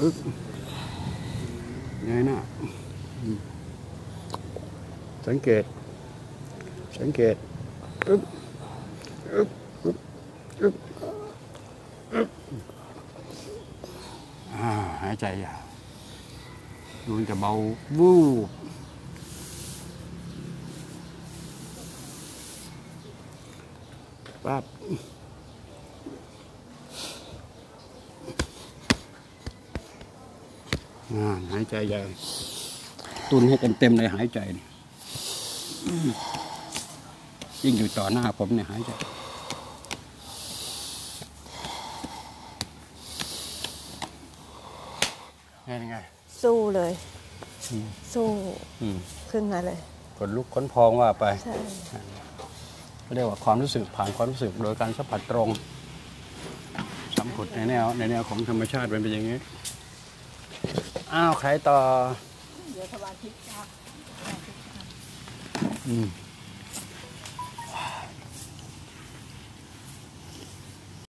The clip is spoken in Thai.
อึ๊บไงนะสังเกตอึ๊บอึ๊บอึ๊บอึ๊บอึ๊บหายใจยาวดูจะเบาวูบปั๊บหายใจยาวตุนให้เต็มเลยหายใจยิ่งอยู่ต่อหน้าผมเนี่ยหายใจยังไงสู้เลยสู้ขึ้นมาเลยขนลุกขนพองว่าไปใช่เรียกว่าความรู้สึกผ่านความรู้สึกโดยการสัมผัสตรงสัมผัสในแนวของธรรมชาติเป็นอย่างนี้ใครต่อเดี๋ยวสมาธิ